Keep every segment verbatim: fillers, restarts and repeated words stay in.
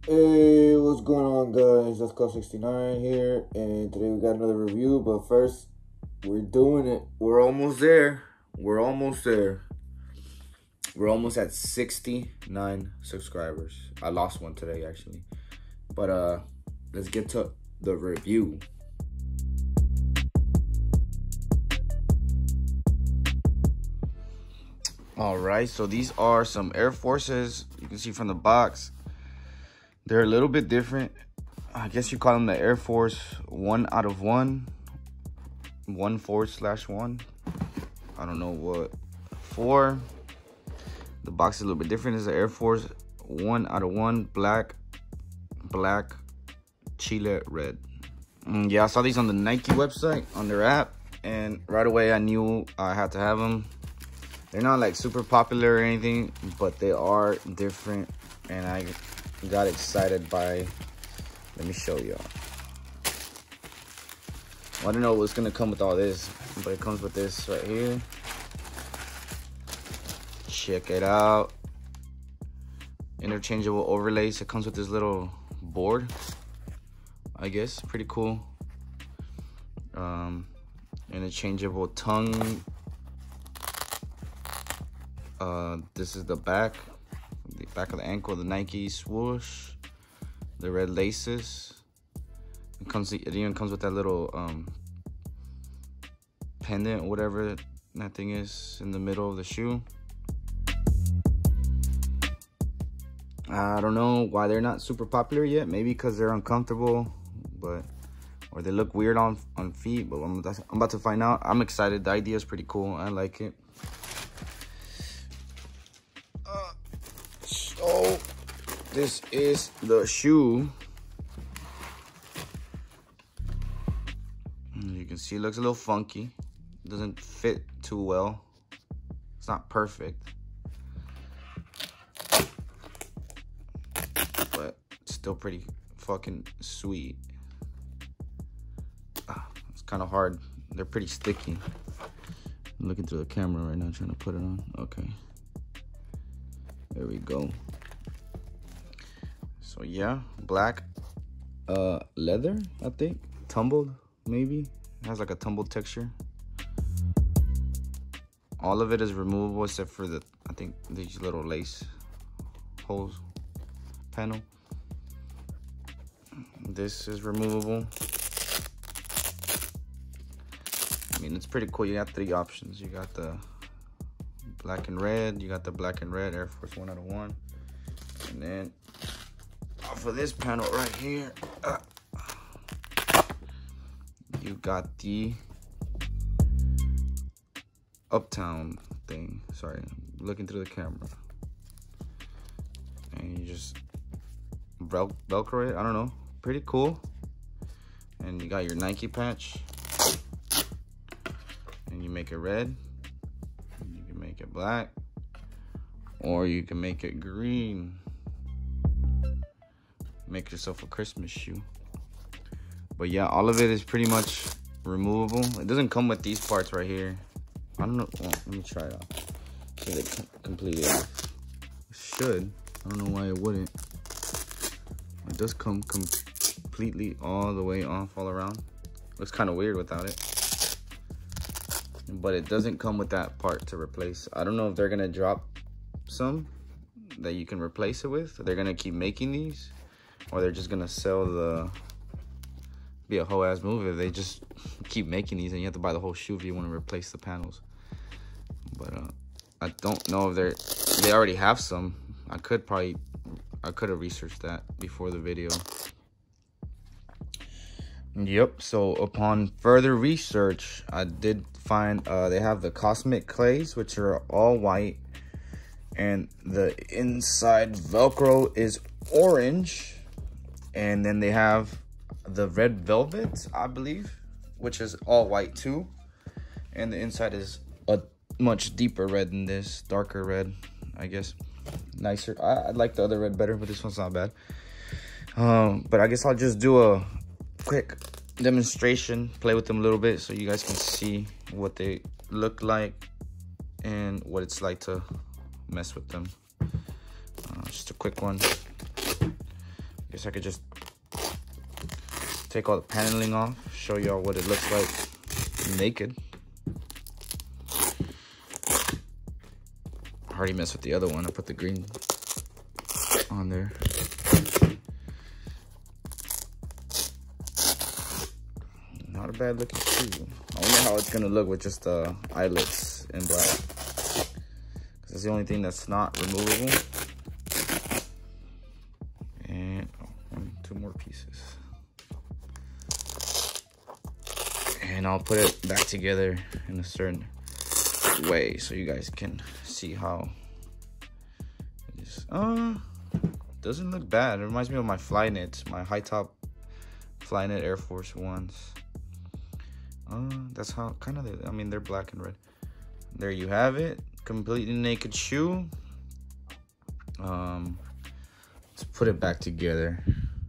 Hey, what's going on, guys? That's Call sixty-nine here, and today we got another review. But first, we're doing it. We're almost there. We're almost there. We're almost at sixty-nine subscribers. I lost one today, actually. But uh, let's get to the review. All right, so these are some Air Forces. You can see from the box. They're a little bit different. I guess you call them the Air Force one out of one. One forward slash one. I don't know what for. The box is a little bit different. It's the Air Force one out of one. Black, black, Chile red. And yeah, I saw these on the Nike website, on their app. And right away I knew I had to have them. They're not like super popular or anything, but they are different. And I got excited by, let me show y'all. Well, I don't know what's gonna come with all this, but it comes with this right here. Check it out. Interchangeable overlays. It comes with this little board, I guess. Pretty cool. Um, interchangeable tongue. Uh, this is the back. The back of the ankle, the Nike swoosh, the red laces. It comes. It even comes with that little um, pendant, or whatever that thing is, in the middle of the shoe. I don't know why they're not super popular yet. Maybe because they're uncomfortable, but or they look weird on on feet. But I'm, I'm about to find out. I'm excited. The idea is pretty cool. I like it. So this is the shoe. You can see it looks a little funky. It doesn't fit too well. It's not perfect, but it's still pretty fucking sweet. Ah, it's kind of hard. They're pretty sticky. I'm looking through the camera right now, trying to put it on. Okay. There we go. So yeah, black uh, leather, I think. Tumbled, maybe. It has like a tumbled texture. All of it is removable except for the, I think, these little lace holes panel. This is removable. I mean, it's pretty cool. You got three options. You got the black and red. You got the black and red Air Force one out of one. And then off of this panel right here, uh, you got the Uptown thing. Sorry, I'm looking through the camera. And you just vel velcro it. I don't know. Pretty cool. And you got your Nike patch. And you make it red. You can make it black. Or you can make it green. Make yourself a Christmas shoe. But yeah, all of it is pretty much removable. It doesn't come with these parts right here. I don't know. Well, let me try it out. See if it completely off. It should. I don't know why it wouldn't. It does come completely all the way off all around. Looks kind of weird without it. But it doesn't come with that part to replace. I don't know if they're going to drop some that you can replace it with. They're going to keep making these. Or they're just going to sell the... Be a whole ass move if they just keep making these and you have to buy the whole shoe if you want to replace the panels. But uh, I don't know if they're... They already have some. I could probably... I could have researched that before the video. Yep, so upon further research, I did find uh, they have the Cosmic Clays, which are all white. And the inside Velcro is orange. And then they have the Red Velvet, I believe, which is all white too. And the inside is a much deeper red than this, darker red, I guess. Nicer. I, I like the other red better, but this one's not bad. Um, but I guess I'll just do a quick demonstration, play with them a little bit so you guys can see what they look like and what it's like to mess with them. Uh, just a quick one. guess I could just take all the paneling off, show y'all what it looks like naked. I already messed with the other one. I put the green on there. Not a bad looking shoe. I wonder how it's gonna look with just the eyelets in black. Cause that's the only thing that's not removable. And oh, one, two more pieces. And I'll put it back together in a certain way so you guys can see how it is. Uh, doesn't look bad. It reminds me of my Flyknits, my high top Flyknit Air Force Ones. Uh, that's how kind of, I mean, they're black and red. There you have it, completely naked shoe. Um, let's put it back together.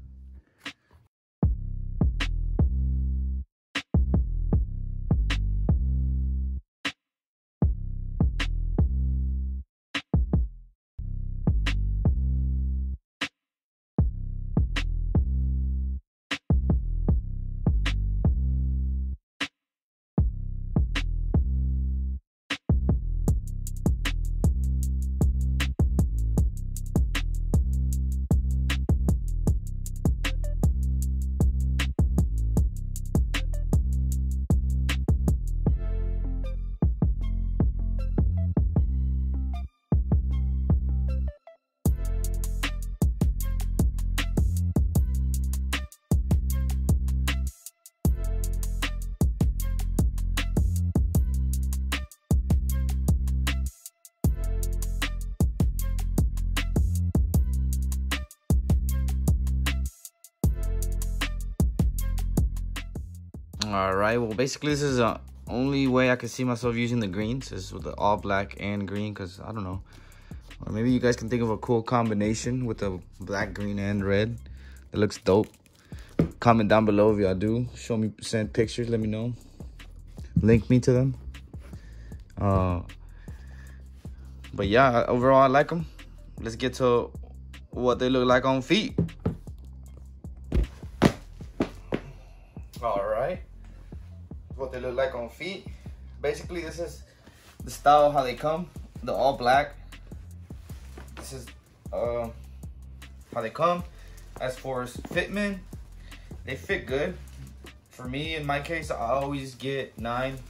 All right, well, basically this is the only way I could see myself using the greens is with the all black and green, because I don't know, or maybe you guys can think of a cool combination with the black, green, and red that looks dope. Comment down below if y'all do. Show me, send pictures, let me know, link me to them. Uh but yeah, overall I like them. Let's get to what they look like on feet. All right, what they look like on feet. Basically, this is the style how they come, the all black. This is uh how they come. As far as fitment, they fit good. For me, in my case, I always get nine,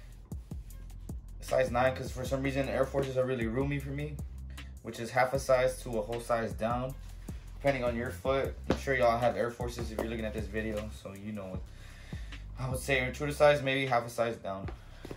size nine, because for some reason Air Forces are really roomy for me, which is half a size to a whole size down, depending on your foot. I'm sure y'all have Air Forces if you're looking at this video, so you know what I would say. True to size, maybe half a size down,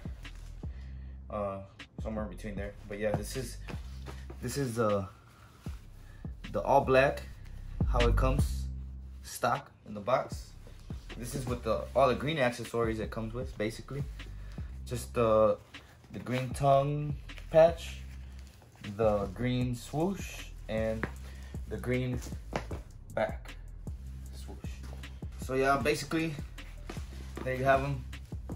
uh, somewhere in between there. But yeah, this is this is the the all black, how it comes stock in the box. This is with the all the green accessories it comes with, basically. Just the the green tongue patch, the green swoosh, and the green back swoosh. So yeah, basically, there you have them.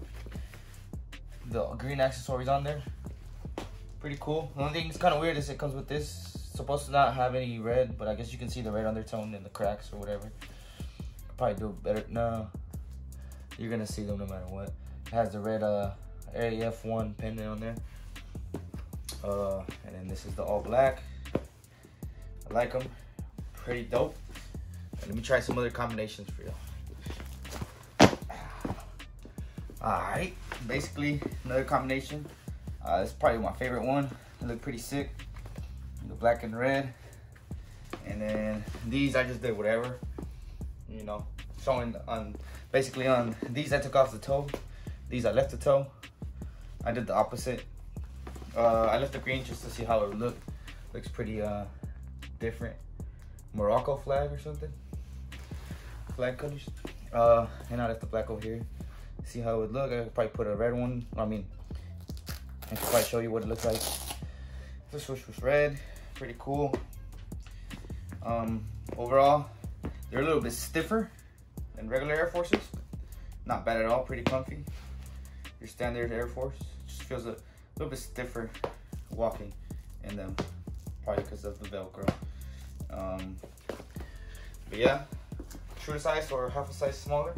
The green accessories on there. Pretty cool. The only thing that's kind of weird is it comes with this. It's supposed to not have any red, but I guess you can see the red undertone in the cracks or whatever. Could probably do it better. No, you're gonna see them no matter what. It has the red uh, A F one pendant on there. Uh, and then this is the all black. I like them. Pretty dope. And let me try some other combinations for y'all. Alright, basically another combination. Uh, it's probably my favorite one. They look pretty sick. The black and red. And then these I just did whatever. You know, showing on basically on these I took off the toe. These I left the toe. I did the opposite. Uh, I left the green just to see how it would look. Looks pretty uh, different. Morocco flag or something. Flag colors. Uh, and I left the black over here. See how it would look. I could probably put a red one. I mean, I could probably show you what it looks like. This swoosh was red. Pretty cool. Um, overall, they're a little bit stiffer than regular Air Forces. Not bad at all. Pretty comfy. Your standard Air Force just feels a little bit stiffer walking in them, probably because of the Velcro. Um, But yeah, true size or half a size smaller.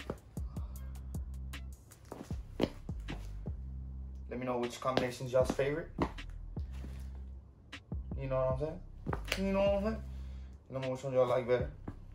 Let me know which combination's y'all's favorite. You know what I'm saying? You know what I'm saying? Let me know which one y'all like better.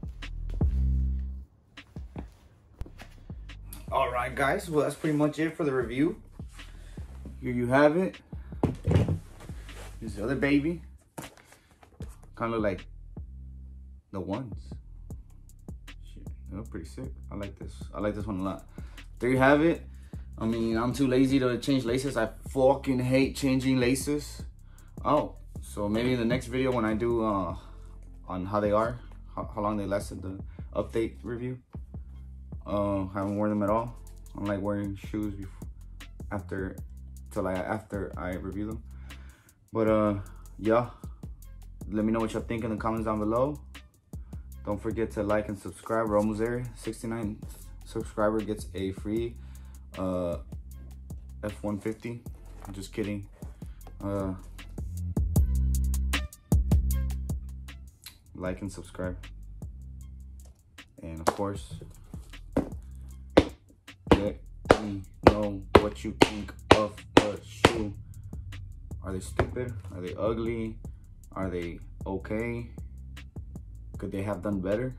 Alright guys, well that's pretty much it for the review. Here you have it. This other baby. Kind of look like the ones. Shit, they look pretty sick. I like this. I like this one a lot. There you have it. I mean, I'm too lazy to change laces. I fucking hate changing laces. Oh, so maybe in the next video when I do uh, on how they are, how, how long they lasted, the update review. Uh, haven't worn them at all. I don't like wearing shoes before, after, till I after I review them. But uh, yeah. Let me know what y'all think in the comments down below. Don't forget to like and subscribe. We're almost there. sixty-nine subscriber gets a free uh, F one fifty. I'm just kidding. Uh, like and subscribe. And of course, let me know what you think of the shoe. Are they stupid? Are they ugly? Are they okay? Could they have done better?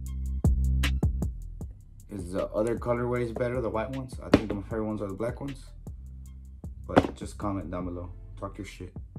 Is the other colorways better, the white ones? I think my favorite ones are the black ones. But just comment down below. Talk your shit.